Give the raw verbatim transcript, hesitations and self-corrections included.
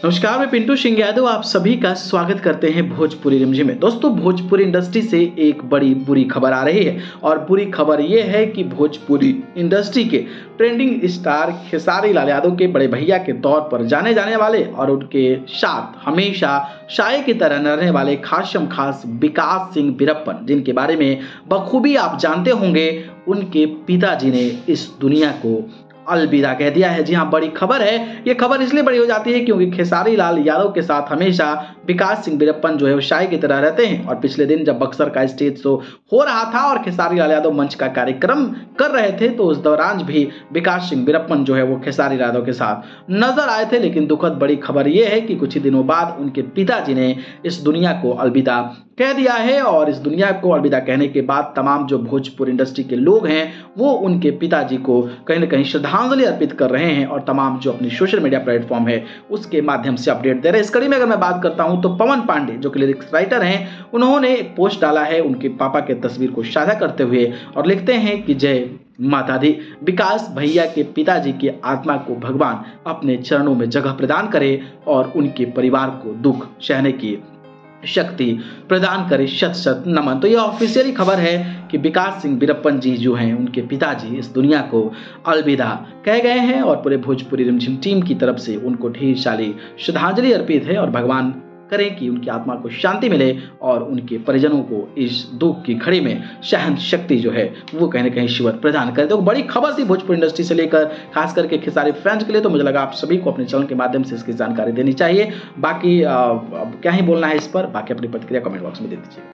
नमस्कार, मैं पिंटू सिंह यादव आप सभी का स्वागत करते हैं भोजपुरी रिमझिम में। दोस्तों, भोजपुरी इंडस्ट्री से एक बड़ी बुरी खबर आ रही है और बुरी खबर यह है कि भोजपुरी इंडस्ट्री के ट्रेंडिंग स्टार खेसारी लाल यादव के बड़े भैया के तौर पर जाने जाने वाले और उनके साथ हमेशा साये की तरह रहने वाले खासम खास विकास सिंह वीरप्पन, जिनके बारे में बखूबी आप जानते होंगे, उनके पिताजी ने इस दुनिया को अलविदा कह दिया है। जी हाँ, बड़ी खबर है। ये खबर इसलिए बड़ी हो जाती है क्योंकि खेसारी लाल यादव के साथ हमेशा विकास सिंह वीरप्पन जो है वो साये की तरह रहते हैं। और पिछले दिन जब बक्सर का स्टेज शो हो रहा था और खेसारी लाल यादव मंच का कार्यक्रम कर रहे थे, तो उस दौरान भी विकास सिंह वीरप्पन जो है वो खेसारी लाल यादव के साथ नजर आए थे। लेकिन दुखद बड़ी खबर यह है कि कुछ ही दिनों बाद उनके पिताजी ने इस दुनिया को अलविदा कह दिया है। और इस दुनिया को अलविदा कहने के बाद तमाम जो भोजपुरी इंडस्ट्री के लोग हैं वो उनके पिताजी को कहीं ना कहीं श्रद्धांजलि अर्पित कर रहे हैं और तमाम जो अपनी सोशल मीडिया प्लेटफॉर्म है उसके माध्यम से अपडेट दे रहे हैं। इस कड़ी में अगर मैं बात करता हूं तो पवन पांडे जो कि लिरिक्स राइटर हैं, उन्होंने एक पोस्ट डाला है उनके पापा के तस्वीर को साझा करते हुए और लिखते हैं कि जय माता दी। विकास भैया के पिताजी की आत्मा को भगवान अपने चरणों में जगह प्रदान करे और उनके परिवार को दुख सहने की शक्ति प्रदान करे। शत शत नमन। तो यह ऑफिशियली खबर है कि विकास सिंह वीरप्पन जी जो हैं, उनके पिताजी इस दुनिया को अलविदा कह गए हैं और पूरे भोजपुरी रिमझिम टीम की तरफ से उनको ढेर सारी श्रद्धांजलि अर्पित है और भगवान करें कि उनकी आत्मा को शांति मिले और उनके परिजनों को इस दुख की घड़ी में सहन शक्ति जो है वो कहीं ना कहीं ईश्वर प्रदान करे। तो बड़ी खबर थी भोजपुरी इंडस्ट्री से लेकर खास करके खेसारी फैंस के लिए। तो मुझे लगा आप सभी को अपने चैनल के माध्यम से इसकी जानकारी देनी चाहिए। बाकी आ, क्या ही बोलना है इस पर, बाकी अपनी प्रतिक्रिया कमेंट बॉक्स में दे दीजिए।